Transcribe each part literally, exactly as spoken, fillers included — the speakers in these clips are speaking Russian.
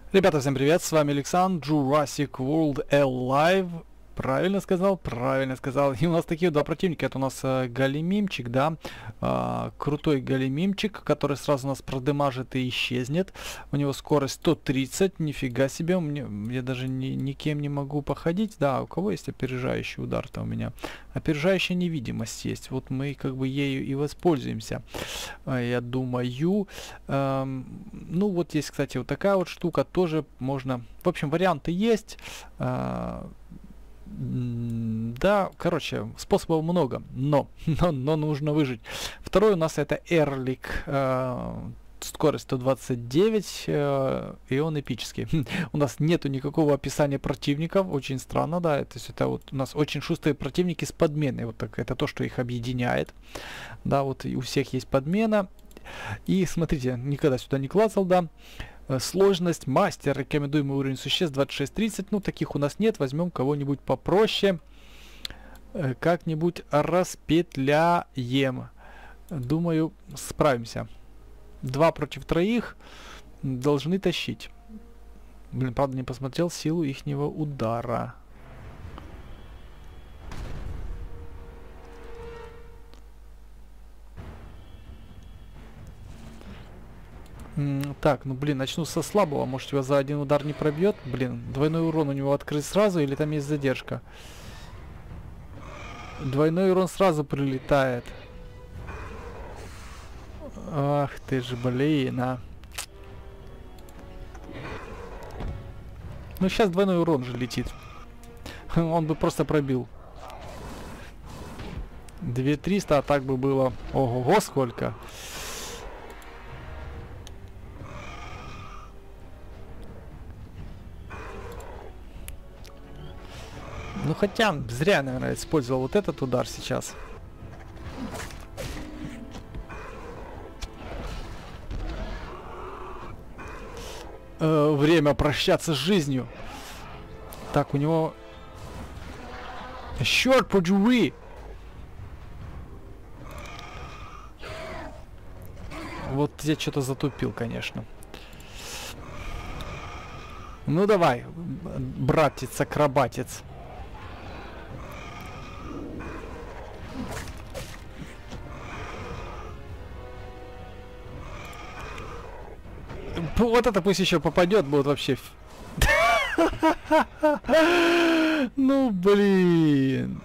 Ребята, всем привет, с вами Александр, Jurassic World Alive. Правильно сказал, правильно сказал. И у нас такие два противника. Это у нас э, Галимимчик, да, э, крутой Галимимчик, который сразу нас продемажит и исчезнет. У него скорость сто тридцать, нифига себе, мне, я даже ни, никем не могу походить. Да, у кого есть опережающий удар-то у меня? Опережающая невидимость есть, вот мы как бы ею и воспользуемся, э, я думаю. Эм, ну вот есть, кстати, вот такая вот штука, тоже можно, в общем, варианты есть. Э, Да, короче, способов много, но, но, но нужно выжить. Второй у нас это Эрлик, э, скорость сто двадцать девять, э, и он эпический. У нас нету никакого описания противников, очень странно, да, то есть это вот у нас очень шустрые противники с подменой, вот так, это то, что их объединяет, да, вот и у всех есть подмена. И смотрите, никогда сюда не клацал, да. Сложность, мастер, рекомендуемый уровень существ двадцать шесть тридцать. Ну, таких у нас нет. Возьмем кого-нибудь попроще. Как-нибудь распетляем. Думаю, справимся. Два против троих должны тащить. Блин, правда, не посмотрел силу ихнего удара. Так, ну блин, начну со слабого. Может, его за один удар не пробьет? Блин, двойной урон у него открыть сразу или там есть задержка? Двойной урон сразу прилетает. Ах ты ж, блин, а. Ну сейчас двойной урон же летит. Он бы просто пробил. две триста, а так бы было... Ого-го, сколько. Ну хотя, зря, наверное, использовал вот этот удар сейчас. Э, время прощаться с жизнью. Так, у него... Черт подери! Вот я что-то затупил, конечно. Ну давай, братец-акробатец. Вот это пусть еще попадет, будет вообще... Ну, блин.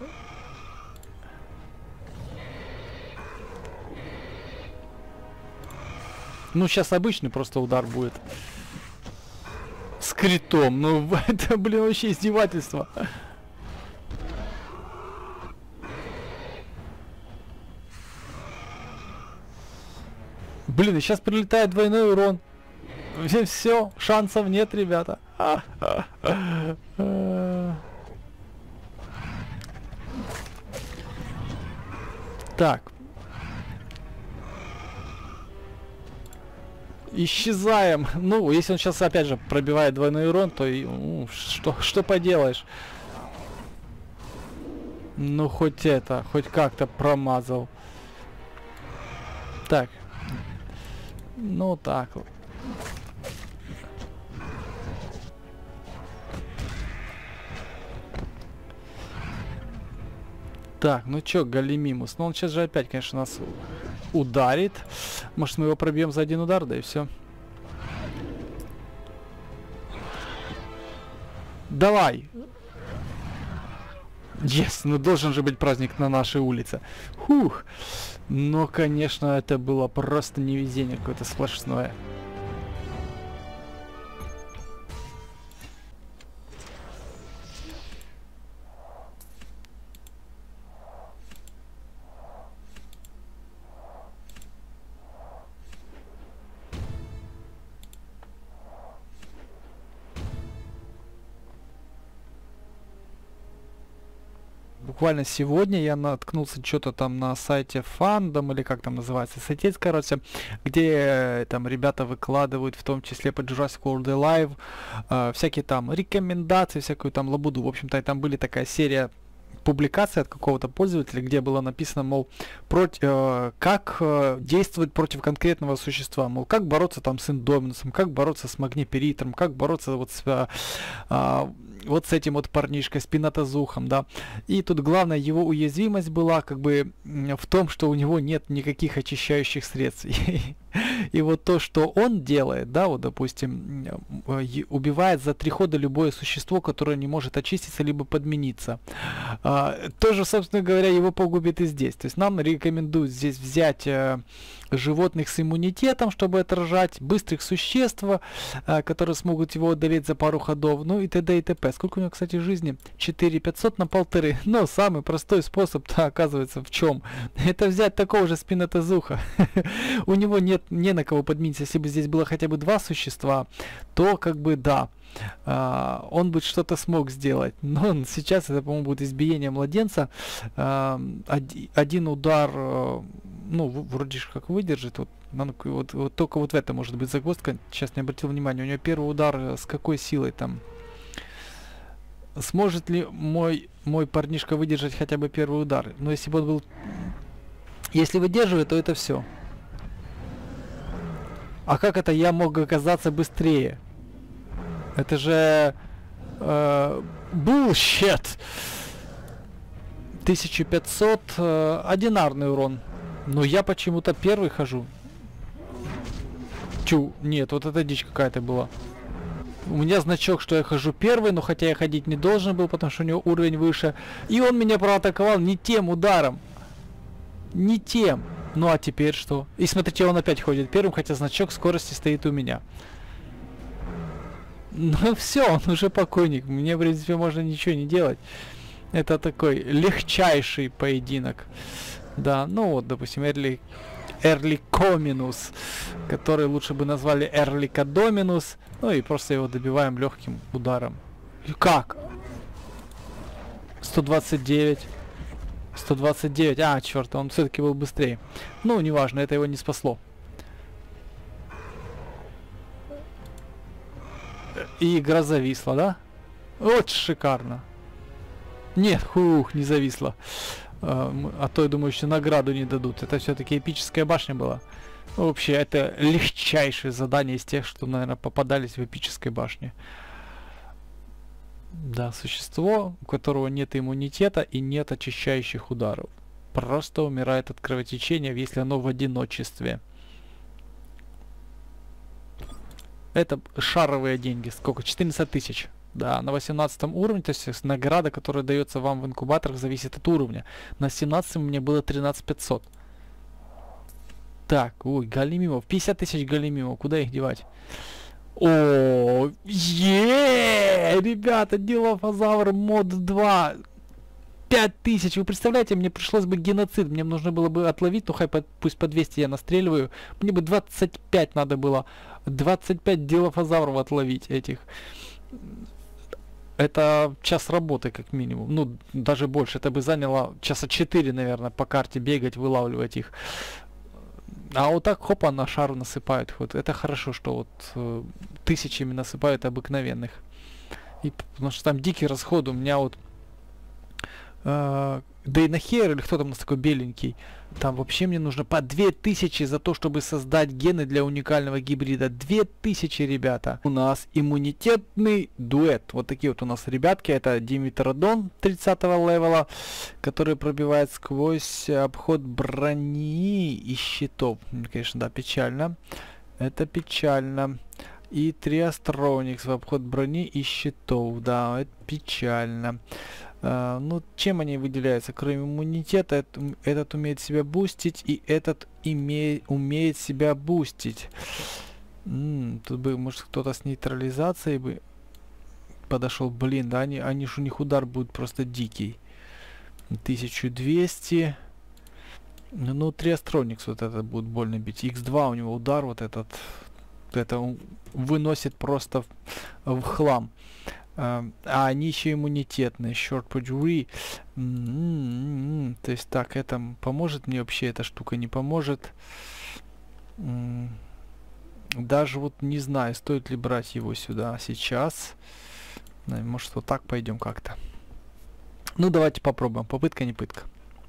Ну, сейчас обычный просто удар будет. С критом. Ну, это, блин, вообще издевательство. Блин, и сейчас прилетает двойной урон. Все, шансов нет, ребята. Так. Исчезаем. Ну, если он сейчас опять же пробивает двойной урон, то и, ну, что, что поделаешь. Ну, хоть это, хоть как-то промазал. Так. Ну, так вот. Так, ну чё, Галимимус? Ну он сейчас же опять, конечно, нас ударит. Может, мы его пробьем за один удар, да и все. Давай! Yes, ну должен же быть праздник на нашей улице. Фух. Но, конечно, это было просто невезение какое-то сплошное. Буквально сегодня я наткнулся что-то там на сайте Фандом, или как там называется, сайтец, короче, где там ребята выкладывают, в том числе по Jurassic World Alive, э, всякие там рекомендации, всякую там лабуду. В общем-то, там были такая серия публикация от какого-то пользователя, где было написано, мол, против, э, как э, действовать против конкретного существа, мол, как бороться там с Индоминусом, как бороться с Магниперитром, как бороться вот с, э, э, вот с этим вот парнишкой, с Пинатозухом, да. И тут главная его уязвимость была как бы в том, что у него нет никаких очищающих средств. И вот то, что он делает, да, вот, допустим, убивает за три хода любое существо, которое не может очиститься либо подмениться. А, тоже, собственно говоря, его погубит и здесь. То есть нам рекомендуют здесь взять э, животных с иммунитетом, чтобы отражать, быстрых существ, э, которые смогут его одолеть за пару ходов, ну и т.д. и т.п. Сколько у него, кстати, жизни? четыре пятьсот на полторы. Но самый простой способ-то оказывается в чем? Это взять такого же Спинатозуха. У него нет не на кого подмениться. Если бы здесь было хотя бы два существа, то как бы да, Uh, он бы что-то смог сделать. Но сейчас это, по-моему, будет избиение младенца. Uh, оди, один удар, uh, ну, вроде же как выдержит. Вот, вот, вот только вот в этом может быть загвоздка. Сейчас не обратил внимания. У него первый удар с какой силой там? Сможет ли мой, мой парнишка выдержать хотя бы первый удар? Но если бы он был... Если выдерживает, то это все. А как это я мог оказаться быстрее? Это же э, bullshit. тысяча пятьсот э, одинарный урон. Но я почему-то первый хожу. Чу, нет, вот это дичь какая-то была. У меня значок, что я хожу первый, но хотя я ходить не должен был, потому что у него уровень выше. И он меня проатаковал не тем ударом. Не тем. Ну а теперь что? И смотрите, он опять ходит первым, хотя значок скорости стоит у меня. Ну все, он уже покойник. Мне, в принципе, можно ничего не делать. Это такой легчайший поединок. Да, ну вот, допустим, Эрли... Эрликоминус, который лучше бы назвали Эрликодоминус. Ну и просто его добиваем легким ударом. И как? сто двадцать девять. сто двадцать девять. А, черт, он все-таки был быстрее. Ну, неважно, это его не спасло. И игра зависла, да? Вот шикарно. Нет, хух, не зависла. А, а то, я думаю, еще награду не дадут. Это все-таки эпическая башня была. Вообще, это легчайшее задание из тех, что, наверное, попадались в эпической башне. Да, существо, у которого нет иммунитета и нет очищающих ударов. Просто умирает от кровотечения, если оно в одиночестве. Это шаровые деньги. Сколько? четырнадцать тысяч. Да, на восемнадцатом уровне, то есть награда, которая дается вам в инкубаторах, зависит от уровня. На семнадцатом мне было тринадцать пятьсот. Так, ой, големимов. пятьдесят тысяч големимов. Куда их девать? О, е, ребята, Дилофазавр мод два. пять тысяч. Вы представляете, мне пришлось бы геноцид. Мне нужно было бы отловить, ну хай по, пусть по двести я настреливаю. Мне бы двадцать пять надо было. двадцать пять дилофазавров отловить этих. Это час работы как минимум. Ну, даже больше. Это бы заняло часа четыре, наверное, по карте бегать, вылавливать их. А вот так, хопа, на шару насыпают. Вот это хорошо, что вот э, тысячами насыпают обыкновенных. И, потому что там дикий расход. У меня вот э, Дейнахер, или кто там у нас такой беленький, там вообще мне нужно по две тысячи за то, чтобы создать гены для уникального гибрида. две тысячи, ребята. У нас иммунитетный дуэт. Вот такие вот у нас ребятки. Это Димитродон тридцатого левела, который пробивает сквозь обход брони и щитов. Конечно, да, печально. Это печально. И Триастроникс в обход брони и щитов. Да, это печально. Uh, ну, чем они выделяются? Кроме иммунитета, этот, этот умеет себя бустить, и этот име, умеет себя бустить. М-м, тут бы, может, кто-то с нейтрализацией бы подошел. Блин, да, они, они ж у них удар будет просто дикий. тысяча двести. Ну, Триастроникс вот этот будет больно бить. икс два у него удар вот этот. Это выносит просто в, в хлам. Uh, а они еще иммунитетные. Short Pajuri. Mm-hmm. То есть так, это поможет мне вообще эта штука? Не поможет. Mm. Даже вот не знаю, стоит ли брать его сюда сейчас. Может, вот так пойдем как-то. Ну, давайте попробуем. Попытка не пытка.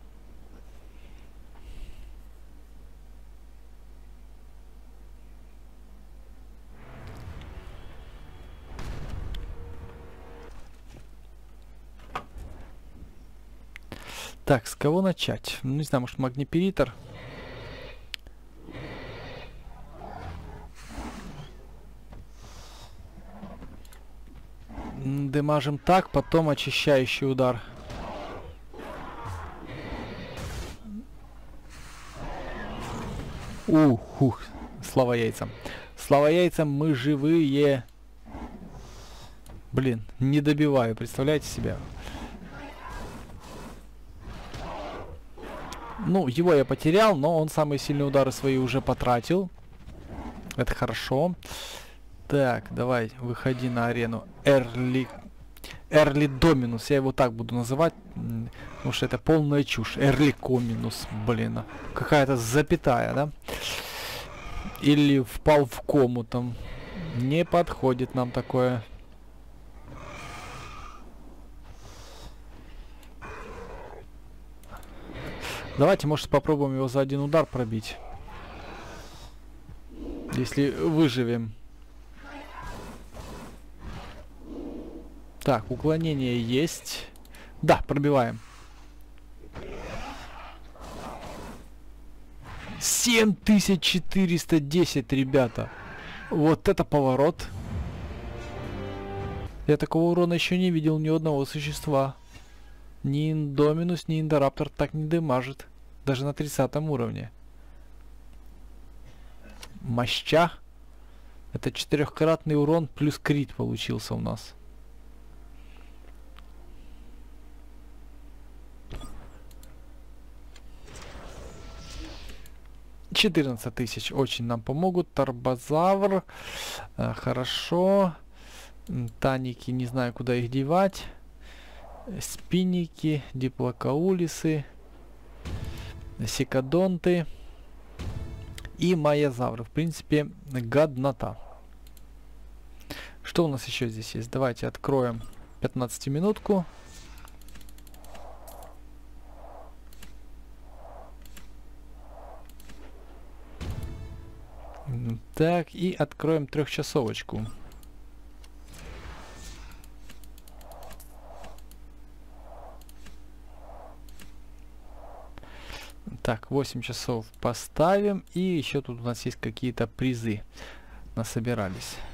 Так, с кого начать? Ну, не знаю, может, магниперитор? Демажим так, потом очищающий удар. Ух, ух, слава яйцам. Слава яйцам, мы живые. Блин, не добиваю, представляете себе? Ну, его я потерял, но он самые сильные удары свои уже потратил. Это хорошо. Так, давай, выходи на арену. Эрли... Эрли Доминус, я его так буду называть, потому что это полная чушь. Эрли Коминус, блин. Какая-то запятая, да? Или впал в кому там. Не подходит нам такое. Давайте, может, попробуем его за один удар пробить. Если выживем. Так, уклонение есть. Да, пробиваем. семь тысяч четыреста десять, ребята. Вот это поворот. Я такого урона еще не видел ни у одного существа. Ни Индоминус, ни Индораптор так не демажит. Даже на тридцатом уровне. Моща. Это четырехкратный урон плюс крит получился у нас. четырнадцать тысяч очень нам помогут. Торбозавр. Э, хорошо. Таники, не знаю, куда их девать. Спинники, диплокаулисы, секадонты и майязавры. В принципе, годнота. Что у нас еще здесь есть? Давайте откроем пятнадцатиминутку. Так, и откроем трехчасовочку. Так, восемь часов поставим. И еще тут у нас есть какие-то призы насобирались.